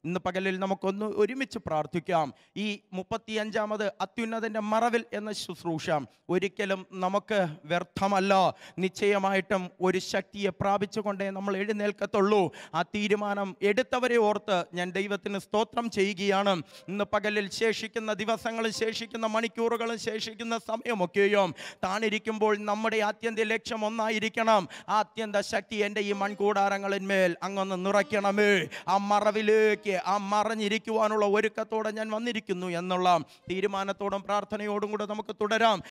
S1: ഇന്ന് പകലിൽ നമുക്കൊന്ന് ഒരുമിച്ച് പ്രാർത്ഥിക്കാം. ഈ 35ാമത് അത്യുന്നതൻ്റെ മറവിൽ എന്ന ശുശ്രൂഷ ഒരിക്കലും നമുക്ക് വ്യർത്ഥമല്ല. നിശ്ചയമായിട്ടും ഒരു ശക്തിയെ പ്രാപിച്ചുകൊണ്ടേ നമ്മൾ എഴുന്നേൽക്കത്തുള്ളൂ. ആ തീരുമാനം എടുത്തവരെ ഓർത്ത് ഞാൻ ദൈവത്തിന് സ്തോത്രം ചെയ്യുകയാണ്. ഇന്ന് പകലിൽ ശേഷിക്കുന്ന ദിവസങ്ങളും ശേഷിക്കുന്ന മണിക്കൂറുകളും ശേഷിക്കുന്ന സമയമൊക്കെയും താണിരിക്കുമ്പോൾ നമ്മുടെ ആത്യന്ത ലക്ഷ്യം ഒന്നായിരിക്കണം. ആ അത്യന്ത ശക്തി എൻ്റെ ഈ മൺകൂടാരങ്ങളിന്മേൽ അങ്ങൊന്ന് നിറയ്ക്കണമേ. ആ മറവിലേക്ക്, ആ മറഞ്ഞിരിക്കുവാനുള്ള ഒരുക്കത്തോടെ ഞാൻ വന്നിരിക്കുന്നു എന്നുള്ള തീരുമാനത്തോടും പ്രാർത്ഥനയോടും കൂടെ നമുക്ക് തുടരാം.